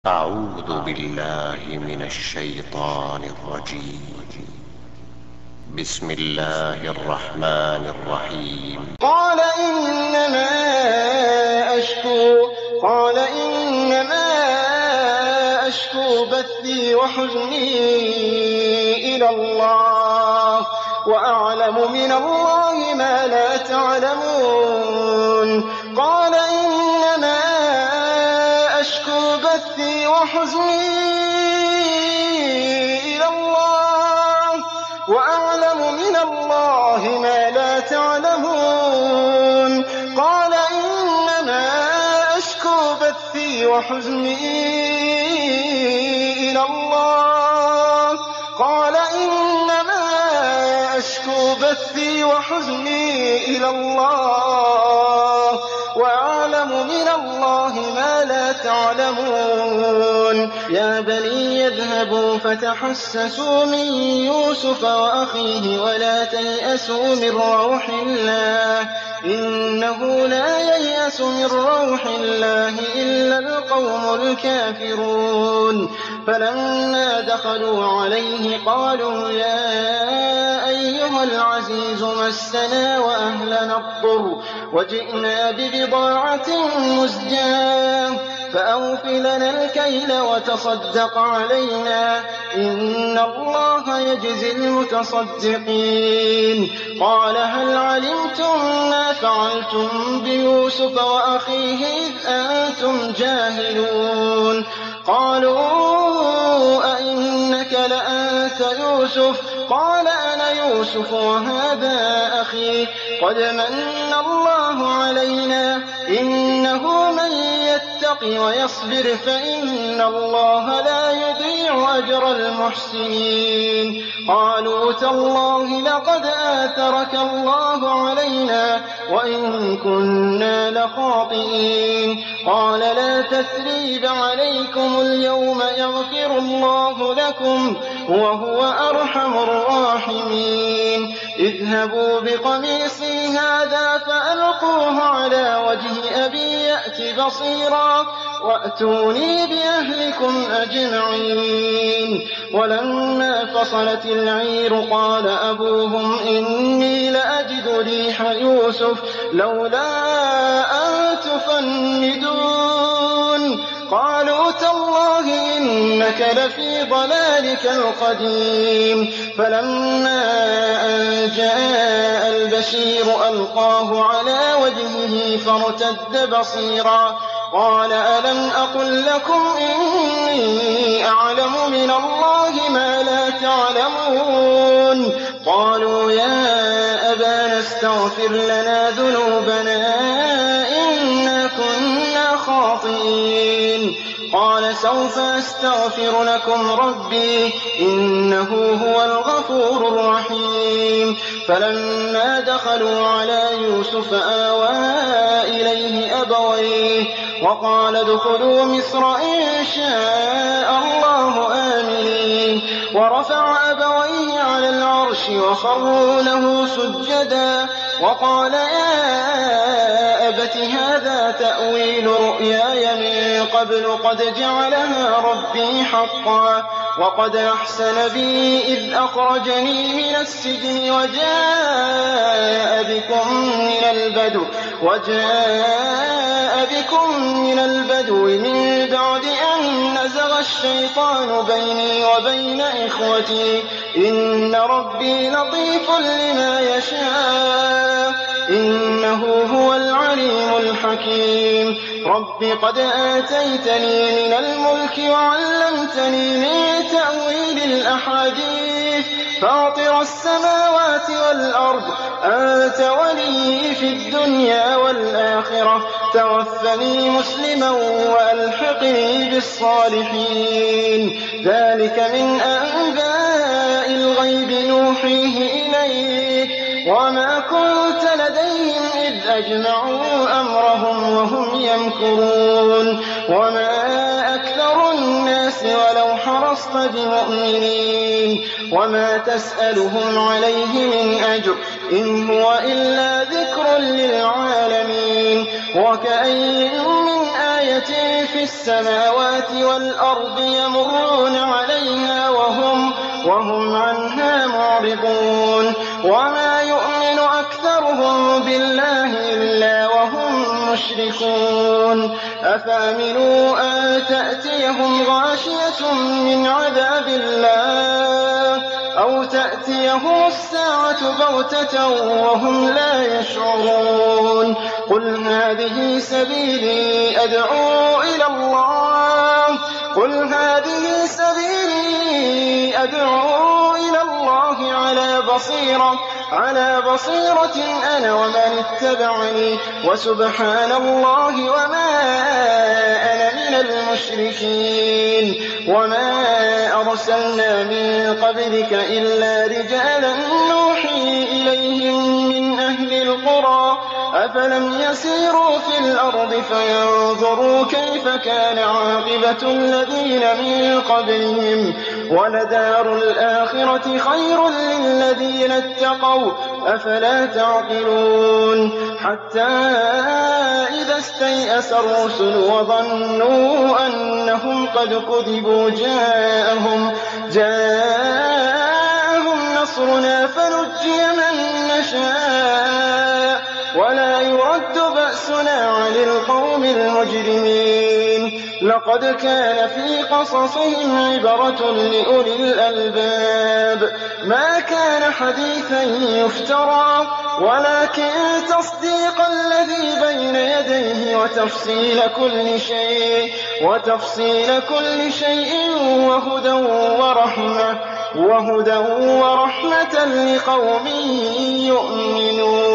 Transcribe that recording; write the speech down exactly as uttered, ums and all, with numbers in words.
أعوذ بالله من الشيطان الرجيم. بسم الله الرحمن الرحيم. قال إنما أشكو قال إنما أشكو بثي وحزني إلى الله وأعلم من الله ما لا تعلمون. قال إنما أشكو بثي وحزني إلى الله وأعلم من الله ما لا تعلمون. قال إنما أشكو بثي وحزني إلى الله قال إنما أشكو بثي وحزني إلى الله وأعلم من الله ما لا تعلمون. يا بني يذهبوا فتحسسوا من يوسف وأخيه ولا تيأسوا من روح الله إنه لا ييأس من روح الله إلا القوم الكافرون. فلما دخلوا عليه قالوا يا أيها العزيز مسنا وأهلنا الضر وجئنا ببضاعة مزجاة فأوف لنا الكيل وتصدق علينا إن الله يجزي المتصدقين. قال هل علمتم ما فعلتم بيوسف وأخيه إذ أنتم جاهلون؟ قالوا أئنك لأنت يوسف؟ قال أنا يوسف وهذا أخي قد من الله علينا إنه من يتق ويصبر فإن الله لا يضيع أجر المحسنين. قالوا تالله لقد آثرك الله علينا وإن كنا لخاطئين. قال لا تثريب عليكم اليوم يغفر الله لكم وهو أرحم الراحمين. اذهبوا بقميصي هذا فألقوه على وجه أبي يأت بصيرا وأتوني بأهلكم أجمعين. ولما فصلت العير قال أبوهم إني لأجد ريح يوسف لولا أن تفندون. قالوا تالله إنك لفي ضلالك القديم. فلما أن جاء البشير ألقاه على وجهه فارتد بصيرا قال ألم أقل لكم إني أعلم من الله ما لا تعلمون؟ قالوا يا أبانا استغفر لنا ذنوبنا إنا كنا خاطئين. قال سوف أستغفر لكم ربي إنه هو الغفور الرحيم. فلما دخلوا على يوسف آوى إليه أبويه وقال ادخلوا مصر إن شاء الله آمنين. ورفع أبويه على العرش وخروا له سجدا وقال يا أبت هذا تأويل رؤياي من قبل قد جعلها ربي حقا وقد أحسن بي إذ أخرجني من السجن وجاء بكم من البدو وجاء بكم من البدو من بعد أن نزغ الشيطان بيني وبين إخوتي إن ربي لطيف لما يشاء إنه هو العليم الحكيم. رب قد آتيتني من الملك وعلمتني من تأويل الأحاديث فاطر السماوات والأرض أنت ولي في الدنيا والآخرة توفني مسلما وألحقني بالصالحين. ذلك من أنباء الغيب نوحيه إليك وما كنت لديهم إذ أجمعوا أمرهم وهم يمكرون. وما أكثر الناس ولو حرصت بمؤمنين وما تسألهم عليه من أجر إن هو إلا ذكر للعالمين. وكأين من آية آيَةٍ فِي السَّمَاوَاتِ وَالْأَرْضِ يَمُرُّونَ عَلَيْهَا وَهُمْ وَهُمْ عَنْهَا مُعْرِضُونَ وَمَا يُؤْمِنُ أَكْثَرُهُم بِاللَّهِ إِلَّا وَهُم مُّشْرِكُونَ أَفَأَمِنُوا أَن تَأْتِيَهُمْ غَاشِيَةٌ مِّنْ عَذَابِ اللَّهِ أَوْ تَأْتِيَهُمُ السَّاعَةُ بَغْتَةً وَهُمْ لَا يَشْعُرُونَ قُلْ هَٰذِهِ سَبِيلِي أَدْعُو إِلَى اللَّهِ قُلْ هَٰذِهِ سَبِيلِي أَدْعُو إِلَى اللَّهِ عَلَىٰ بَصِيرَةٍ على بصيرة أنا ومن اتبعني وسبحان الله وما أنا من المشركين وما أرسلنا من قبلك إلا رجالا نوحي إليهم من أهل القرى أفلم يسيروا في الأرض فينظروا كيف كان عاقبة الذين من قبلهم ولدار الآخرة خير للذين اتقوا أفلا تعقلون حتى إذا استيأس الرسل وظنوا أنهم قد كذبوا جاءهم جاءهم نصرنا فنجي من نشاء ولا يرد بأسنا عن القوم المجرمين لقد كان في قصصهم عبرة لأولي الألباب ما كان حديثا يفترى ولكن تصديق الذي بين يديه وتفصيل كل شيء وتفصيل كل شيء وهدى ورحمة وهدى ورحمة لقوم يؤمنون